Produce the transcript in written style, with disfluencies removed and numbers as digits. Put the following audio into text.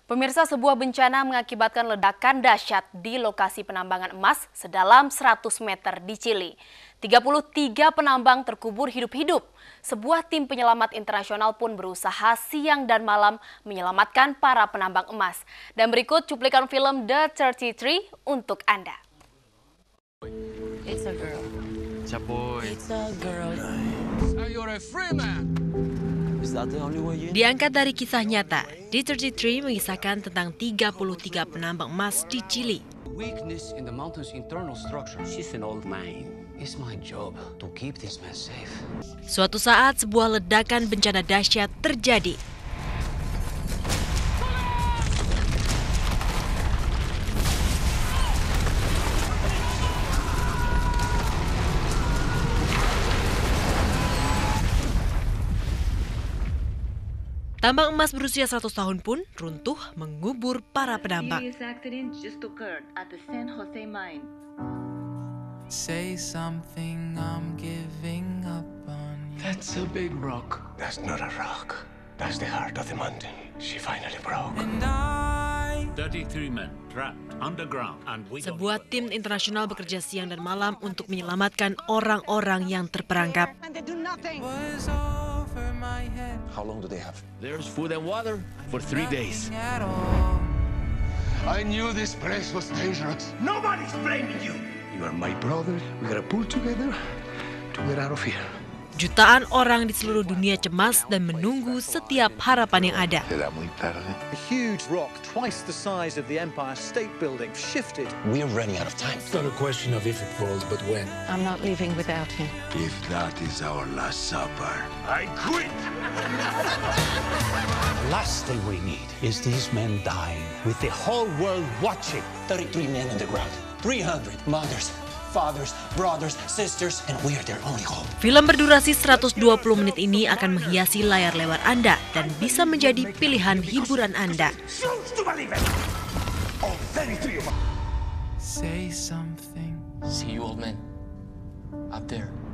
Pemirsa, sebuah bencana mengakibatkan ledakan dahsyat di lokasi penambangan emas sedalam 100 meter di Chili. 33 penambang terkubur hidup-hidup. Sebuah tim penyelamat internasional pun berusaha siang dan malam menyelamatkan para penambang emas. Dan berikut cuplikan film The 33 untuk Anda. It's a girl. It's a boy. It's a girl. You're a free man. Diangkat dari kisah nyata, D33 mengisahkan tentang 33 penambang emas di Chili. Weakness in the mountain's internal structure. She's an old mine. It's my job to keep this man safe. Suatu saat, sebuah ledakan bencana dahsyat terjadi. Tambang emas berusia 100 tahun pun runtuh mengubur para penambang. Say something, I'm giving up on you. That's a big rock. That's not a rock. That's the heart of the mountain. She finally broke. And I 33 men trapped underground and we Sebuah tim internasional bekerja siang dan malam untuk menyelamatkan orang-orang yang terperangkap. was over my head. How long do they have? There's food and water for 3 days. Nothing at all. I knew this place was dangerous. Nobody's blaming you. You are my brother. We gotta pull together to get out of here. Jutaan orang di seluruh dunia cemas dan menunggu setiap harapan yang ada. Será muy tarde. A huge rock, twice the size of the Empire State Building, shifted. We are running out of time. It's not a question of if it falls, but when. I'm not leaving without him. If that is our last supper, I quit. The last thing we need is these men dying with the whole world watching. 33 men on the ground. 300 mothers, fathers, brothers, sisters, and we are their only hope. Film berdurasi 120 menit ini akan menghiasi layar lebar Anda dan bisa menjadi pilihan hiburan Anda. Choose to believe it. All 33 of us. Say something. See you, old man. Up there.